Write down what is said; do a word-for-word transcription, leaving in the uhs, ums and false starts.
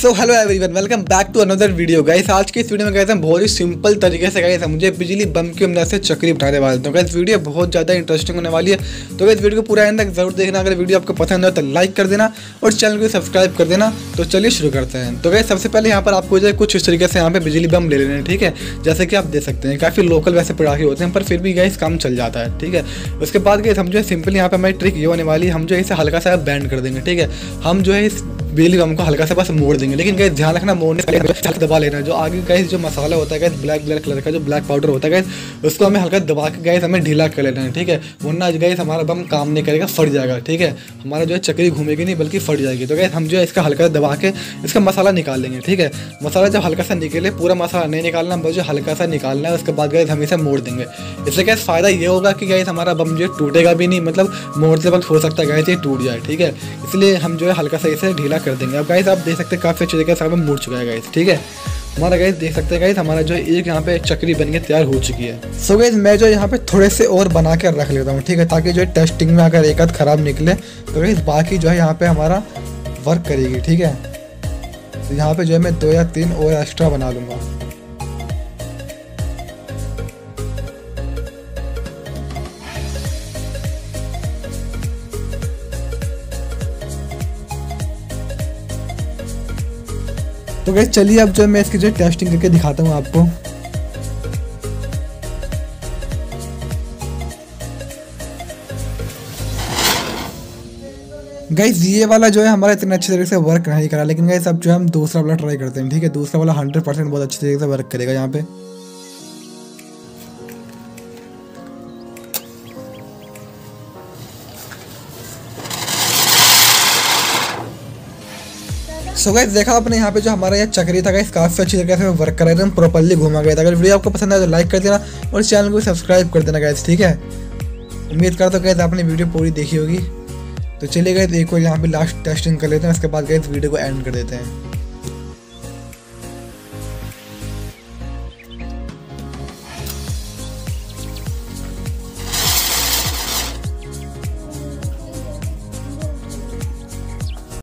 So hello everyone, welcome back to another video guys. आज की इस वीडियो में गाइस हम बहुत ही सिंपल तरीके से गाइस मुझे बिजली बम की मदद से चक्री बनाने वाले हैं। तो गाइस वीडियो बहुत ज़्यादा इंटरेस्टिंग होने वाली है, तो गाइस वीडियो को पूरा एंड तक जरूर देखना। अगर वीडियो आपको पसंद है तो लाइक कर देना और चैनल को सब्सक्राइब कर देना। तो चलिए शुरू करते हैं। तो गाइस सबसे पहले यहाँ पर आपको जो है कुछ इस तरीके से यहाँ पे बिजली बम ले लेने हैं, ठीक है। जैसे कि आप देख सकते हैं काफ़ी लोकल वैसे पटाखे होते हैं, पर फिर भी गाइस काम चल जाता है, ठीक है। उसके बाद गाइस हम जो है सिंपल यहाँ पे हमारी ट्रिक ये होने वाली है, हम जो है इसे हल्का सा बैंड कर देंगे, ठीक है। हम जो है इस बिजली बम को हल्का सा बस मोड़ देंगे, लेकिन गाइस ध्यान रखना मोड़ने से पहले दबा लेना। जो आगे गाइस जो मसाला होता है गाइस ब्लैक ब्लैक कलर का जो ब्लैक पाउडर होता है गाइस, उसको हमें हल्का दबा के गाइस हमें ढीला कर लेना है, ठीक है। वरना गाइस हमारा बम काम नहीं करेगा, फट जाएगा, ठीक है। हमारा जो है चक्री घूमेगी नहीं बल्कि फट जाएगी। तो गाइस हम जो है इसका हल्का दबा के इसका मसाला निकाल लेंगे, ठीक है। मसाला जब हल्का सा निकले, पूरा मसाला नहीं निकालना, बस जो हल्का सा निकालना है। उसके बाद गाइस हम इसे मोड़ देंगे। इससे गाइस फायदा ये होगा कि गाइस हमारा बम जो टूटेगा भी नहीं, मतलब मोड़ते वक्त हो सकता है गाइस ये टूट जाए, ठीक है। इसलिए हम जो है हल्का सा इसे ढीला कर देंगे। अब गाइस आप देख सकते हैं काफ़ी अच्छे तरीके से मुड़ चुका है गाइस, ठीक है। हमारा गाइस देख सकते हैं गाइस हमारा जो है एक यहाँ पे चक्री बन के तैयार हो चुकी है। सो गाइस मैं जो यहाँ पे थोड़े से और बना के रख लेता हूँ, ठीक है, ताकि जो है टेस्टिंग में अगर एक आध खराब निकले तो गाइस बाकी जो है यहाँ पे हमारा वर्क करेगी, ठीक है। तो यहाँ पे जो है मैं दो या तीन और एक्स्ट्रा बना लूँगा। तो गाइस चलिए अब जो मैं इसकी जो टेस्टिंग करके दिखाता हूँ आपको। गाइस ये वाला जो है हमारा इतने अच्छे तरीके से वर्क नहीं करा, लेकिन गाइस अब जो है हम दूसरा वाला ट्राई करते हैं, ठीक है। दूसरा वाला हंड्रेड परसेंट बहुत अच्छे तरीके से वर्क करेगा यहाँ पे। सो गाइस देखा आपने यहाँ पे जो हमारा ये चक्री था गाइस काफ़ी अच्छी तरीके से वर्क कर रहा है, एकदम प्रॉपर्ली घुमा गया था। अगर वीडियो आपको पसंद आए तो लाइक कर देना और चैनल को सब्सक्राइब कर देना गाइस, ठीक है। उम्मीद करता हूँ गाइस आपने वीडियो पूरी देखी होगी। तो चलिए गाइस एक और यहाँ पे लास्ट टेस्टिंग कर लेते हैं, उसके बाद गाइस वीडियो को एंड कर देते हैं।